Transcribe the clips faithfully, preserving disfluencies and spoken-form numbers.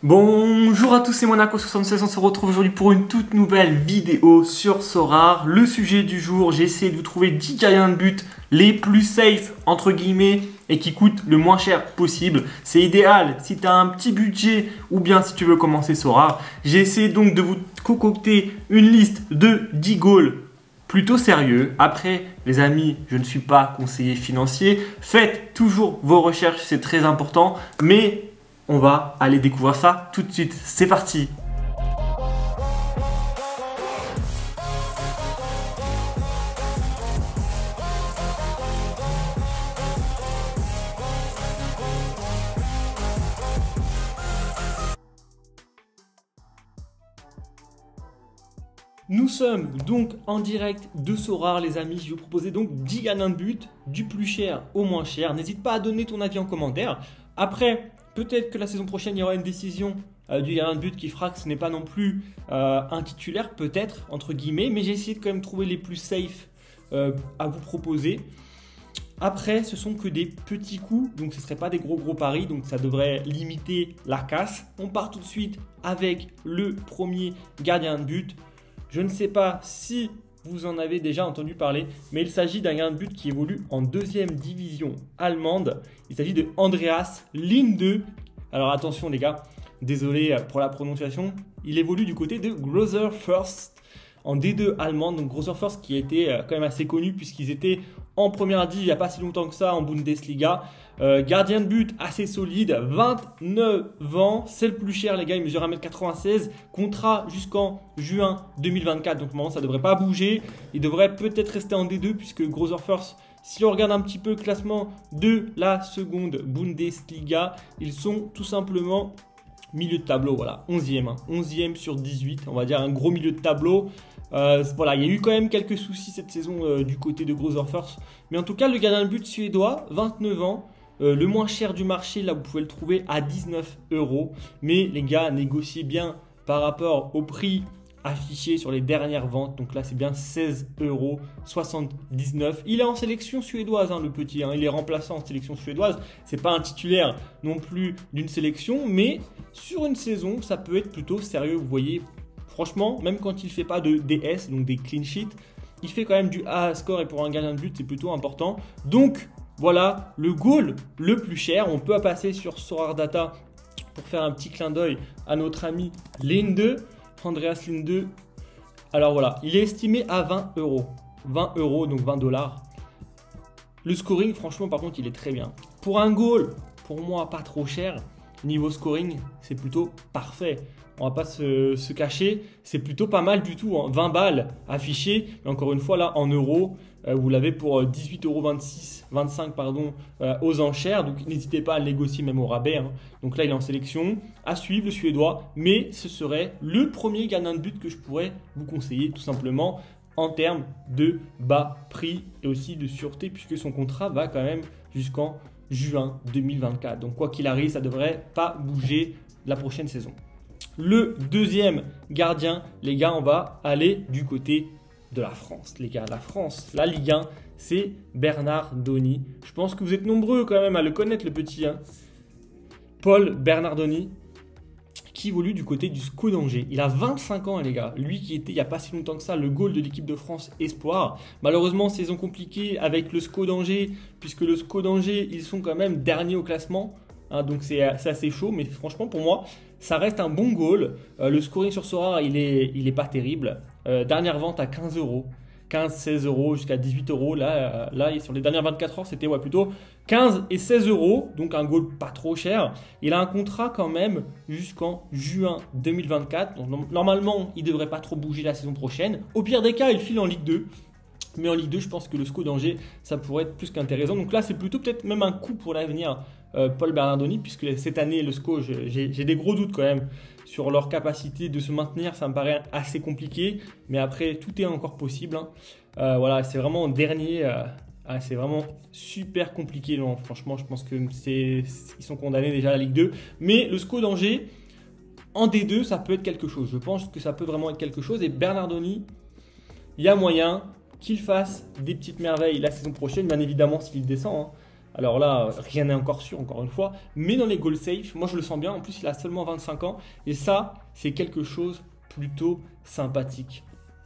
Bonjour à tous, c'est Monaco soixante-seize, on se retrouve aujourd'hui pour une toute nouvelle vidéo sur Sorare. Le sujet du jour, j'ai essayé de vous trouver dix gardiens de but les plus safe entre guillemets et qui coûtent le moins cher possible. C'est idéal si tu as un petit budget ou bien si tu veux commencer Sorare. J'ai essayé donc de vous concocter une liste de dix goals plutôt sérieux. Après, les amis, je ne suis pas conseiller financier. Faites toujours vos recherches, c'est très important. Mais on va aller découvrir ça tout de suite. C'est parti! Nous sommes donc en direct de Sorare les amis, je vais vous proposer donc dix gardiens de but du plus cher au moins cher. N'hésite pas à donner ton avis en commentaire. Après, peut-être que la saison prochaine il y aura une décision euh, du gardien de but qui fera que ce n'est pas non plus euh, un titulaire, peut-être entre guillemets, mais j'ai essayé de quand même trouver les plus safe euh, à vous proposer. Après, ce sont que des petits coups, donc ce ne serait pas des gros gros paris, donc ça devrait limiter la casse. On part tout de suite avec le premier gardien de but. Je ne sais pas si vous en avez déjà entendu parler, mais il s'agit d'un gardien de but qui évolue en deuxième division allemande. Il s'agit de Andreas Linde. Alors attention les gars, désolé pour la prononciation. Il évolue du côté de Großer Fürst en D deux allemande. Donc Großer Fürst qui a été quand même assez connu puisqu'ils étaient en première div il n'y a pas si longtemps que ça en Bundesliga. Euh, gardien de but assez solide, vingt-neuf ans, c'est le plus cher les gars, il mesure un mètre quatre-vingt-seize, contrat jusqu'en juin deux mille vingt-quatre, donc normalement ça ne devrait pas bouger, il devrait peut-être rester en D deux puisque Großer Fürst, si on regarde un petit peu le classement de la seconde Bundesliga, ils sont tout simplement milieu de tableau, voilà, onzième, hein, onzième sur dix-huit, on va dire un gros milieu de tableau. Euh, voilà, il y a eu quand même quelques soucis cette saison euh, du côté de Großer Fürst, mais en tout cas le gardien de but suédois, vingt-neuf ans, Euh, le moins cher du marché, là vous pouvez le trouver à dix-neuf euros. Mais les gars, négociez bien par rapport au prix affiché sur les dernières ventes. Donc là, c'est bien seize euros soixante-dix-neuf. Il est en sélection suédoise, hein, le petit. Hein. Il est remplaçant en sélection suédoise. C'est pas un titulaire non plus d'une sélection. Mais sur une saison, ça peut être plutôt sérieux. Vous voyez, franchement, même quand il ne fait pas de D S, donc des clean sheets, il fait quand même du A à score. Et pour un gardien de but, c'est plutôt important. Donc, voilà le goal le plus cher. On peut passer sur Sorare Data pour faire un petit clin d'œil à notre ami Linde, Andreas Linde. Alors voilà, il est estimé à vingt euros. vingt euros, donc vingt dollars. Le scoring, franchement, par contre, il est très bien. Pour un goal, pour moi, pas trop cher. Niveau scoring, c'est plutôt parfait. On va pas se, se cacher, c'est plutôt pas mal du tout. Hein. vingt balles affichées, mais encore une fois, là, en euros, euh, vous l'avez pour dix-huit euros vingt-six, vingt-cinq pardon, euh, aux enchères. Donc, n'hésitez pas à le négocier même au rabais. Hein. Donc là, il est en sélection. À suivre, le Suédois. Mais ce serait le premier gardien de but que je pourrais vous conseiller, tout simplement, en termes de bas prix et aussi de sûreté, puisque son contrat va quand même jusqu'en juin deux mille vingt-quatre. Donc, quoi qu'il arrive, ça ne devrait pas bouger la prochaine saison. Le deuxième gardien, les gars, on va aller du côté de la France. Les gars, la France, la Ligue un, c'est Bernardoni. Je pense que vous êtes nombreux quand même à le connaître, le petit. Hein. Paul Bernardoni, qui évolue du côté du S C O d'Angers. Il a vingt-cinq ans, les gars. Lui qui était, il n'y a pas si longtemps que ça, le goal de l'équipe de France Espoir. Malheureusement, saison compliquée avec le S C O d'Angers, puisque le S C O d'Angers, ils sont quand même derniers au classement. Hein, donc c'est assez chaud, mais franchement pour moi ça reste un bon goal. Euh, le scoring sur Sorare il est, il est pas terrible. Euh, dernière vente à quinze euros, quinze, seize euros jusqu'à dix-huit euros. Là, euh, là sur les dernières vingt-quatre heures c'était ouais, plutôt quinze et seize euros, donc un goal pas trop cher. Il a un contrat quand même jusqu'en juin deux mille vingt-quatre, donc normalement il devrait pas trop bouger la saison prochaine. Au pire des cas il file en Ligue deux. Mais en Ligue deux, je pense que le S C O d'Angers, ça pourrait être plus qu'intéressant. Donc là, c'est plutôt peut-être même un coup pour l'avenir, euh, Paul Bernardoni, puisque cette année, le S C O, j'ai des gros doutes quand même sur leur capacité de se maintenir. Ça me paraît assez compliqué, mais après, tout est encore possible. Hein. Euh, voilà, c'est vraiment dernier. Euh, ah, c'est vraiment super compliqué. Non, franchement, je pense qu'ils sont condamnés déjà à la Ligue deux. Mais le S C O d'Angers, en D deux, ça peut être quelque chose. Je pense que ça peut vraiment être quelque chose. Et Bernardoni, il y a moyen qu'il fasse des petites merveilles la saison prochaine, bien évidemment s'il descend. Hein. Alors là, rien n'est encore sûr, encore une fois. Mais dans les goal safe, moi je le sens bien. En plus, il a seulement vingt-cinq ans. Et ça, c'est quelque chose plutôt sympathique.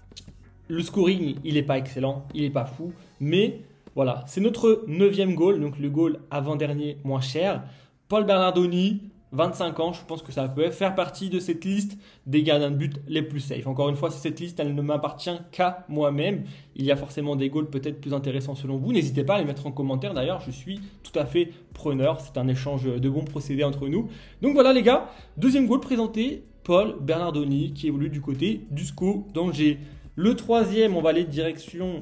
Le scoring, il n'est pas excellent, il n'est pas fou. Mais voilà, c'est notre neuvième goal. Donc le goal avant-dernier moins cher. Paul Bernardoni, vingt-cinq ans, je pense que ça peut faire partie de cette liste des gardiens de but les plus safe. Encore une fois, cette liste, elle ne m'appartient qu'à moi-même. Il y a forcément des goals peut-être plus intéressants selon vous. N'hésitez pas à les mettre en commentaire. D'ailleurs, je suis tout à fait preneur. C'est un échange de bons procédés entre nous. Donc voilà les gars, deuxième goal présenté, Paul Bernardoni qui évolue du côté du S C O d'Angers. Le troisième, on va aller direction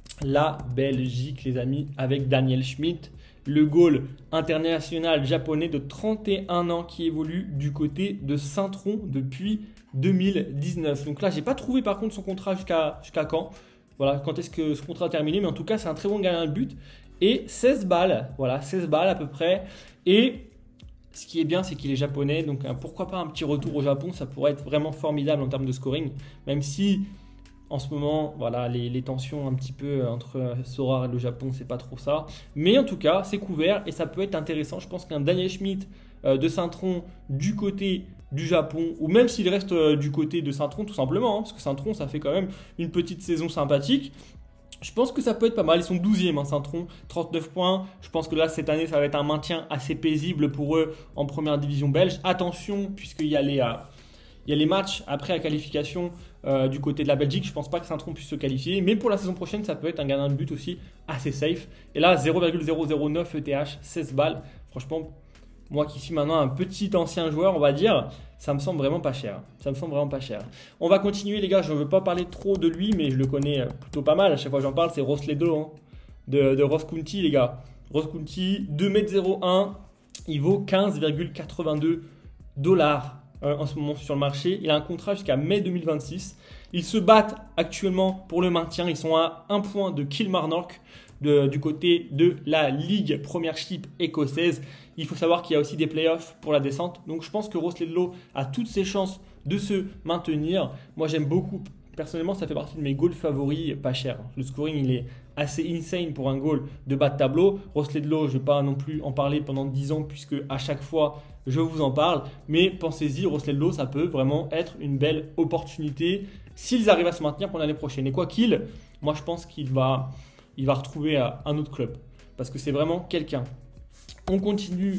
la Belgique les amis avec Daniel Schmidt. Le goal international japonais de trente et un ans qui évolue du côté de Saint-Tron depuis deux mille dix-neuf. Donc là, je n'ai pas trouvé par contre son contrat jusqu'à jusqu'à quand. Voilà, quand est-ce que ce contrat a terminé. Mais en tout cas, c'est un très bon gardien de but. Et seize balles, voilà, seize balles à peu près. Et ce qui est bien, c'est qu'il est japonais. Donc pourquoi pas un petit retour au Japon. Ça pourrait être vraiment formidable en termes de scoring. Même si... En ce moment, voilà, les, les tensions un petit peu entre Sorare et le Japon, c'est pas trop ça. Mais en tout cas, c'est couvert et ça peut être intéressant. Je pense qu'un Daniel Schmidt euh, de Saint-Tron du côté du Japon, ou même s'il reste euh, du côté de Saint-Tron tout simplement, hein, parce que Saint-Tron, ça fait quand même une petite saison sympathique. Je pense que ça peut être pas mal. Ils sont douzième, hein, Saint-Tron, trente-neuf points. Je pense que là, cette année, ça va être un maintien assez paisible pour eux en première division belge. Attention, puisqu'il y a les... Euh, Il y a les matchs après la qualification euh, du côté de la Belgique. Je ne pense pas que Saint-Tron puisse se qualifier. Mais pour la saison prochaine, ça peut être un gardien de but aussi assez safe. Et là, zéro virgule zéro zéro neuf E T H, seize balles. Franchement, moi qui suis maintenant un petit ancien joueur, on va dire, ça me semble vraiment pas cher. Ça me semble vraiment pas cher. On va continuer les gars. Je ne veux pas parler trop de lui, mais je le connais plutôt pas mal. À chaque fois que j'en parle, c'est Ross Ledlow hein, de, de Ross County les gars. Ross County, deux mètres zéro un. Il vaut quinze virgule quatre-vingt-deux dollars. En ce moment sur le marché. Il a un contrat jusqu'à mai deux mille vingt-six. Ils se battent actuellement pour le maintien. Ils sont à un point de Kilmarnock de, du côté de la Ligue Premiership écossaise. Il faut savoir qu'il y a aussi des playoffs pour la descente. Donc je pense que Ross Ledlow a toutes ses chances de se maintenir. Moi j'aime beaucoup. Personnellement, ça fait partie de mes goals favoris, pas cher. Le scoring, il est assez insane pour un goal de bas de tableau. Ross Ledlow, je ne vais pas non plus en parler pendant dix ans puisque à chaque fois, je vous en parle. Mais pensez-y, Ross Ledlow, ça peut vraiment être une belle opportunité s'ils arrivent à se maintenir pour l'année prochaine. Et quoi qu'il, moi, je pense qu'il va, il va retrouver un autre club parce que c'est vraiment quelqu'un. On continue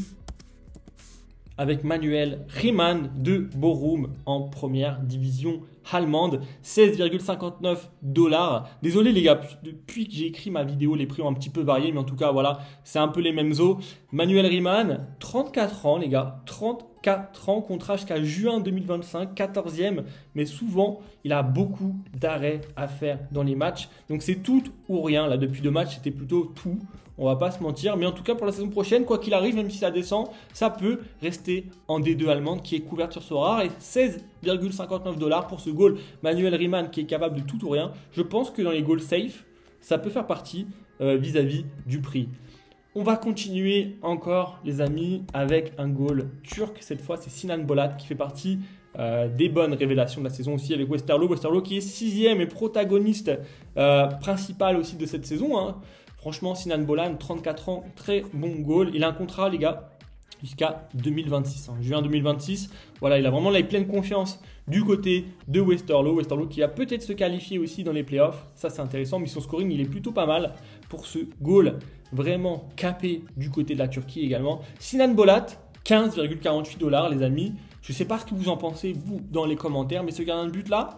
avec Manuel Riemann de Bochum en première division allemande, seize virgule cinquante-neuf dollars. Désolé les gars, depuis que j'ai écrit ma vidéo, les prix ont un petit peu varié, mais en tout cas, voilà, c'est un peu les mêmes eaux. Manuel Riemann, trente-quatre ans les gars, trente-quatre ans, contrat jusqu'à juin deux mille vingt-cinq, quatorzième, mais souvent, il a beaucoup d'arrêts à faire dans les matchs. Donc c'est tout ou rien, là, depuis deux matchs, c'était plutôt tout. On va pas se mentir, mais en tout cas pour la saison prochaine, quoi qu'il arrive, même si ça descend, ça peut rester en D deux allemande qui est couverte sur Sorare et seize virgule cinquante-neuf dollars pour ce goal Manuel Riemann qui est capable de tout ou rien. Je pense que dans les goals safe, ça peut faire partie euh, vis-à-vis du prix. On va continuer encore les amis avec un goal turc. Cette fois c'est Sinan Bolat qui fait partie euh, des bonnes révélations de la saison aussi avec Westerlo. Westerlo qui est sixième et protagoniste euh, principal aussi de cette saison. Hein. Franchement, Sinan Bolat, trente-quatre ans, très bon goal. Il a un contrat, les gars, jusqu'à deux mille vingt-six. Hein. Juin deux mille vingt-six. Voilà, il a vraiment la pleine confiance du côté de Westerlo. Westerlo qui va peut-être se qualifier aussi dans les playoffs. Ça, c'est intéressant. Mais son scoring, il est plutôt pas mal pour ce goal vraiment capé du côté de la Turquie également. Sinan Bolat, quinze virgule quarante-huit dollars, les amis. Je ne sais pas ce que vous en pensez, vous, dans les commentaires. Mais ce gardien de but-là,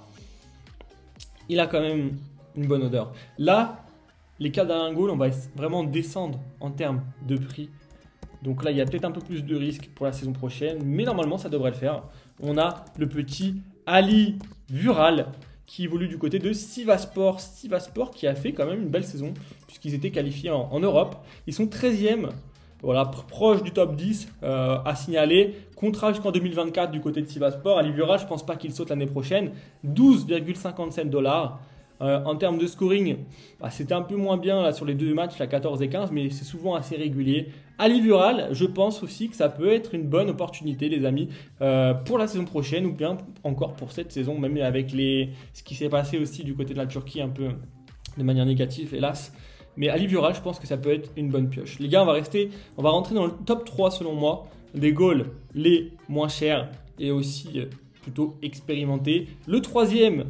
il a quand même une bonne odeur. Là, les cas d'un goal, on va vraiment descendre en termes de prix. Donc là, il y a peut-être un peu plus de risques pour la saison prochaine. Mais normalement, ça devrait le faire. On a le petit Ali Vural qui évolue du côté de Sivasspor. Sivasspor qui a fait quand même une belle saison puisqu'ils étaient qualifiés en, en Europe. Ils sont treizième, voilà, proche du top dix euh, à signaler. Contrat jusqu'en deux mille vingt-quatre du côté de Sivasspor. Ali Vural, je ne pense pas qu'il saute l'année prochaine. douze virgule cinquante-sept dollars. Euh, en termes de scoring, bah, c'était un peu moins bien là, sur les deux matchs, la quatorze et quinze, mais c'est souvent assez régulier. Ali Vural, je pense aussi que ça peut être une bonne opportunité, les amis, euh, pour la saison prochaine ou bien encore pour cette saison, même avec les... ce qui s'est passé aussi du côté de la Turquie un peu de manière négative, hélas. Mais Ali Vioral, je pense que ça peut être une bonne pioche. Les gars, on va rester, on va rentrer dans le top trois selon moi des goals les moins chers et aussi euh, plutôt expérimentés. Le troisième,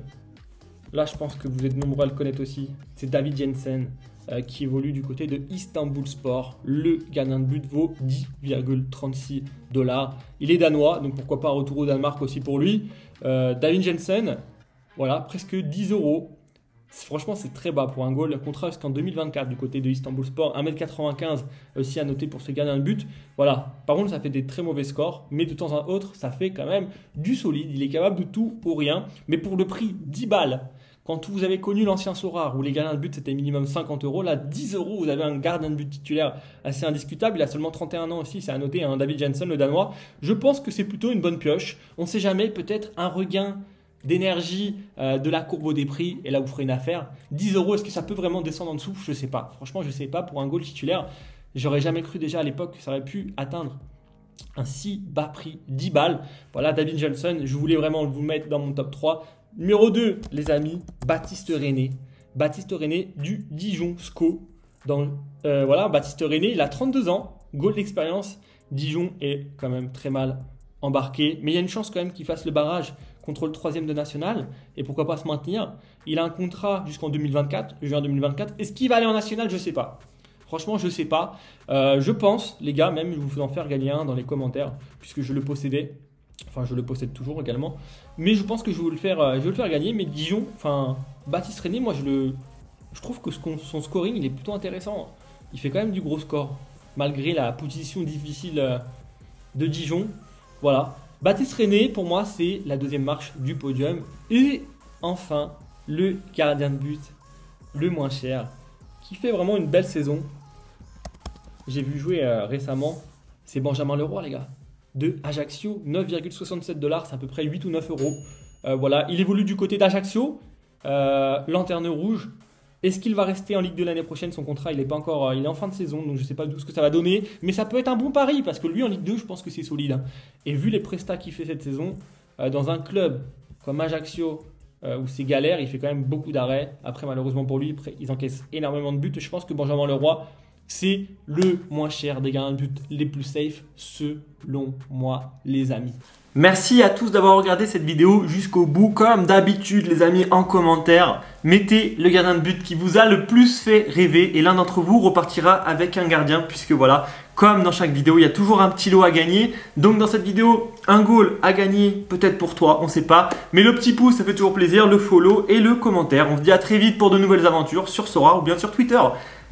là je pense que vous êtes nombreux à le connaître aussi, c'est David Jensen euh, qui évolue du côté de Istanbulspor. Le gardien de but vaut dix virgule trente-six dollars. Il est danois, donc pourquoi pas un retour au Danemark aussi pour lui. Euh, David Jensen, voilà, presque dix euros. Franchement, c'est très bas pour un goal. Le contrat jusqu'en deux mille vingt-quatre du côté de Istanbulspor. un mètre quatre-vingt-quinze aussi à noter pour ce gardien de but. Voilà. Par contre, ça fait des très mauvais scores. Mais de temps en temps, ça fait quand même du solide. Il est capable de tout ou rien. Mais pour le prix dix balles, quand vous avez connu l'ancien Sorare où les gardiens de but c'était minimum cinquante euros, là dix euros, vous avez un gardien de but titulaire assez indiscutable. Il a seulement trente et un ans aussi, c'est à noter. Hein, David Jensen, le Danois. Je pense que c'est plutôt une bonne pioche. On ne sait jamais, peut-être un regain d'énergie euh, de la courbe des prix, et là vous ferez une affaire. dix euros, est-ce que ça peut vraiment descendre en dessous? Je ne sais pas. Franchement, je ne sais pas. Pour un goal titulaire, j'aurais jamais cru déjà à l'époque que ça aurait pu atteindre un si bas prix, dix balles. Voilà, David Jensen, je voulais vraiment vous mettre dans mon top trois. Numéro deux, les amis, Baptiste René. Baptiste René du Dijon S C O. Dans, euh, voilà, Baptiste René, il a trente-deux ans, goal d'expérience. Dijon est quand même très mal embarqué, mais il y a une chance quand même qu'il fasse le barrage contre le troisième de national, et pourquoi pas se maintenir. Il a un contrat jusqu'en deux mille vingt-quatre, juin deux mille vingt-quatre. Est-ce qu'il va aller en national? Je ne sais pas. Franchement, je ne sais pas. Euh, je pense, les gars, même je vous fais en faire gagner un dans les commentaires, puisque je le possédais. Enfin, je le possède toujours également. Mais je pense que je vais vous le faire, euh, je vais le faire gagner. Mais Dijon, enfin, Baptiste René, moi, je, le, je trouve que son scoring, il est plutôt intéressant. Il fait quand même du gros score, malgré la position difficile euh, de Dijon. Voilà. Baptiste René, pour moi, c'est la deuxième marche du podium. Et enfin, le gardien de but le moins cher, qui fait vraiment une belle saison. J'ai vu jouer euh, récemment, c'est Benjamin Leroy, les gars, de Ajaccio, neuf virgule soixante-sept dollars, c'est à peu près huit ou neuf euros. Euh, voilà, il évolue du côté d'Ajaccio, euh, lanterne rouge. Est-ce qu'il va rester en Ligue deux l'année prochaine? Son contrat, il est pas encore, il est en fin de saison, donc je ne sais pas d'où ce que ça va donner. Mais ça peut être un bon pari, parce que lui, en Ligue deux, je pense que c'est solide. Hein. Et vu les prestats qu'il fait cette saison, euh, dans un club comme Ajaccio, euh, où c'est galère, il fait quand même beaucoup d'arrêts. Après, malheureusement pour lui, ils encaissent énormément de buts. Je pense que Benjamin Leroy, c'est le moins cher des gardiens de but les plus safe, selon moi, les amis. Merci à tous d'avoir regardé cette vidéo jusqu'au bout. Comme d'habitude, les amis, en commentaire, mettez le gardien de but qui vous a le plus fait rêver. Et l'un d'entre vous repartira avec un gardien, puisque voilà, comme dans chaque vidéo, il y a toujours un petit lot à gagner. Donc dans cette vidéo, un goal à gagner, peut-être pour toi, on ne sait pas. Mais le petit pouce, ça fait toujours plaisir, le follow et le commentaire. On se dit à très vite pour de nouvelles aventures sur Sorare ou bien sur Twitter.